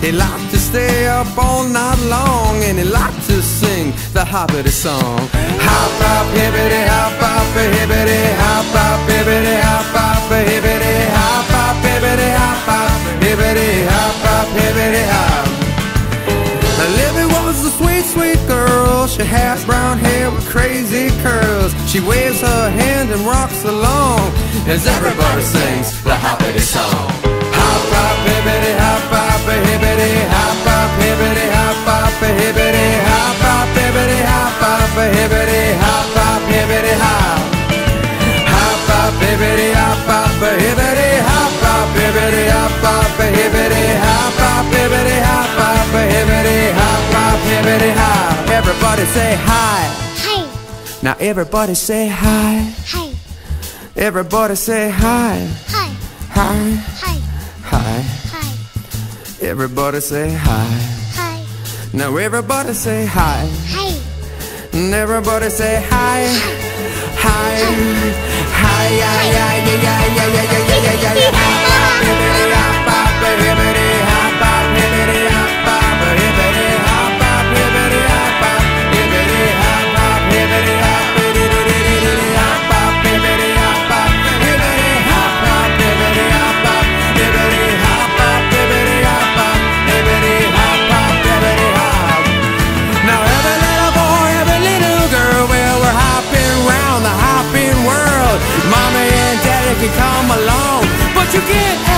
He liked to stay up all night long, and he liked to sing the Hoppity song. Hop, hop, hippity, hop, hop, hippity, hop, hop, hippity, hop, hop, hippity, hop, hop, hippity, hop, hop, hippity, hop, hop, hippity, hop. Libby was a sweet, sweet girl. She has brown hair with crazy curls. She waves her hand and rocks along as everybody sings the Hoppity song. Hop, hop, hippity, hop, hop, hippity, hop, hop, hippity, hop, hop, hippity, hop, hop, hippity, hop, hop, hippity, hop, hop, hippity, hop. Hop, hop, hippity, hop, hop, hippity, hop, hop, hippity, hop, hop, hippity, hop, hop, hippity, hop, hop, hippity, hop, hop, hippity, hop. Everybody say hi. Hi. Now everybody say hi. Hi. Everybody say hi. Hi. Hi. Hi. Hi. Hi. Everybody say hi. Hi. Now everybody say hi. Hi. And everybody say hi. Hi. Hi. Yeah, yeah, yeah, yeah, yeah, yeah, yeah, yeah, yeah, yeah. Hippity, hop, hop, hippity, hop, hop, hippity, hop, hop, hippity, hop, hop, hippity, hop, hop, hippity, hop, hop, hippity, hop, hippity, hop, hop, hippity, hop, hop, hippity, hop, hop, hippity, hop, hop, hippity, hop, hop, hippity, hop, hop, hippity, hop, hop, hippity, hop. Now every little boy, every little girl, well, we're hopping round the hopping world. Mommy and daddy can come along, but you can't